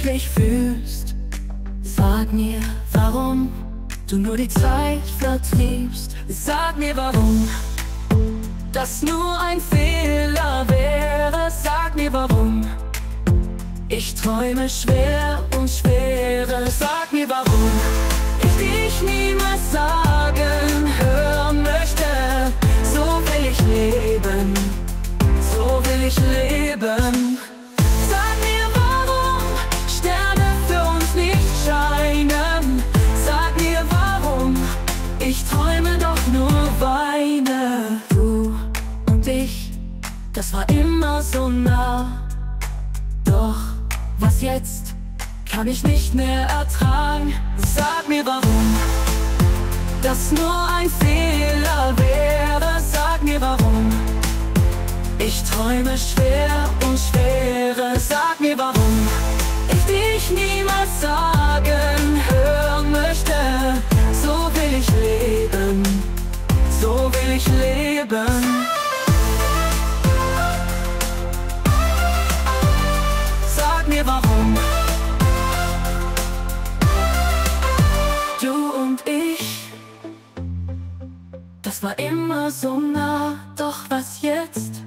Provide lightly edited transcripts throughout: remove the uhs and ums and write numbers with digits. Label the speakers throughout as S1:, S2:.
S1: wirklich fühlst. Sag mir, warum du nur die Zeit vertriebst. Sag mir, warum das nur ein Fehler wäre. Sag mir, warum ich träume schwer und schwere. Sag mir, warum ich dich niemals sagen hören möchte. So will ich leben, so will ich leben. Sag mir, warum Sterne für uns nicht scheinen. Sag mir, warum ich träume doch nur weine. Du und ich, das war immer so nah. Doch was jetzt kann ich nicht mehr ertragen. Sag mir, warum das nur ein Fehler wäre. Sag mir, warum ich träume schwer und schwere. Sag mir, warum ich dich niemals sagen hören möchte. So will ich leben, so will ich leben. Sag mir, warum du und ich, das war immer so nah. Doch was jetzt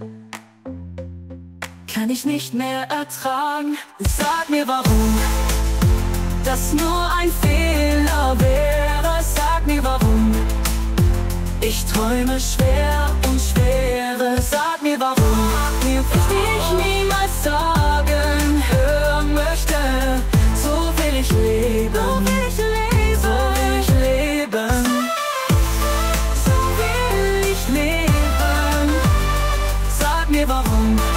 S1: kann ich nicht mehr ertragen. Sag mir, warum das nur ein Fehler wäre. Sag mir, warum ich träume schwer und schwere. Sag mir, warum ich dich niemals sagen hören möchte. So will ich leben, so will ich leben, so will ich leben, so will ich leben. Sag mir, warum